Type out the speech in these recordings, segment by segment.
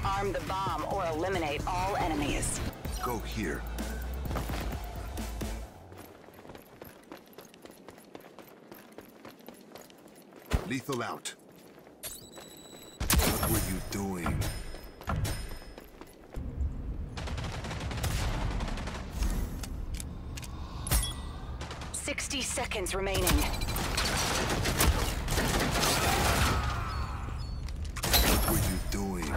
Arm the bomb or eliminate all enemies. Go here. Lethal out. What were you doing? – 60 seconds remaining. What were you doing?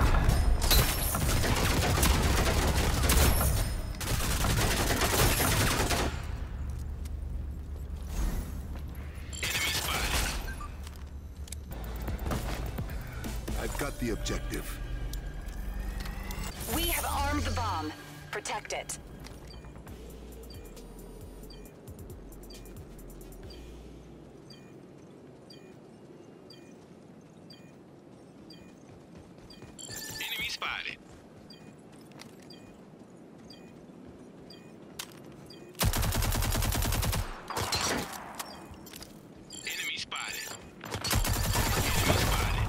I've got the objective. We have armed the bomb. Protect it. Enemy spotted. Enemy spotted. Enemy spotted.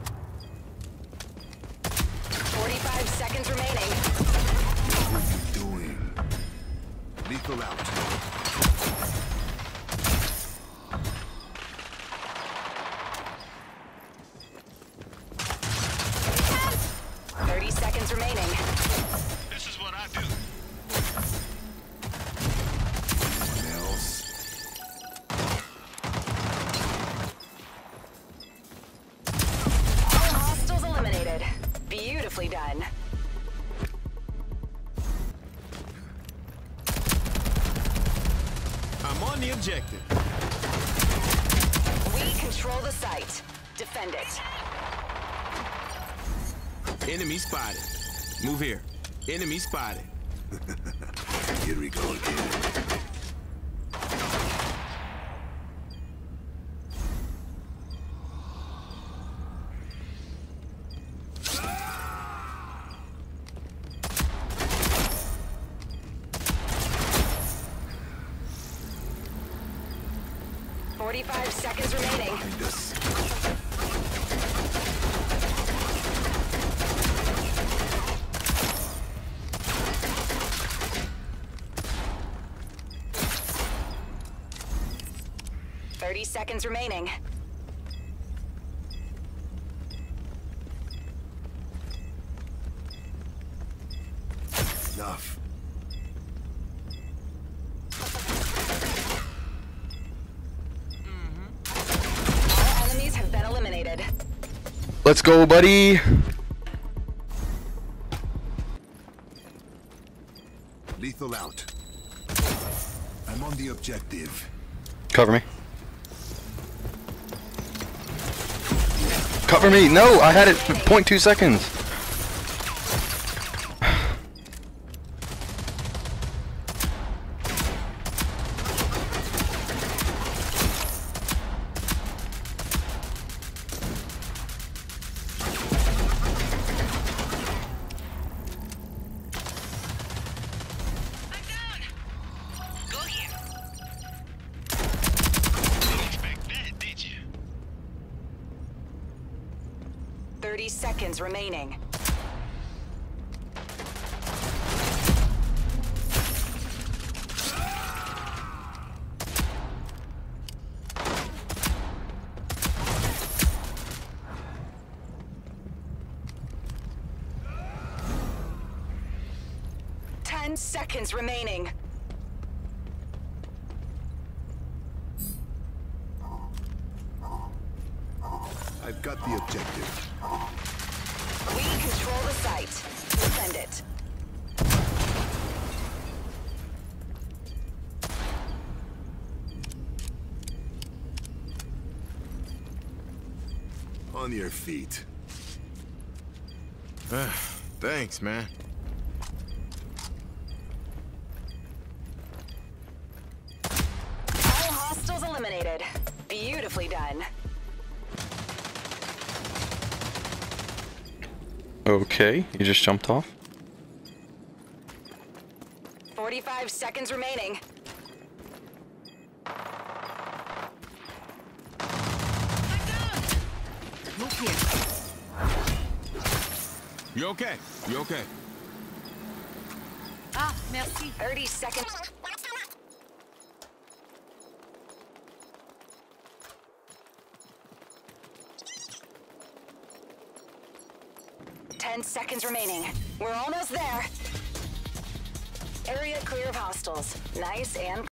45 seconds remaining. What are you doing? Lethal out. 30 seconds remaining. This is what I do. Anyone else? All hostiles eliminated. Beautifully done. I'm on the objective. We control the site. Defend it. Enemy spotted. Move here. Enemy spotted. Here we go again. Forty-five seconds remaining. Behind us. Thirty seconds remaining. Enough. All enemies have been eliminated. Let's go, buddy. Lethal out. I'm on the objective. Cover me. Cover me. No, I had it 0.2 seconds. Go here. Didn't expect that, did you? 30 seconds remaining. Ten seconds remaining. I've got the objective. We control the site. Defend it. On your feet. Thanks, man. All hostiles eliminated. Beautifully done. Okay, you just jumped off. 45 seconds remaining. Look here. You okay? You okay? Ah, merci. 30 seconds. Ten seconds remaining. We're almost there. Area clear of hostiles. Nice and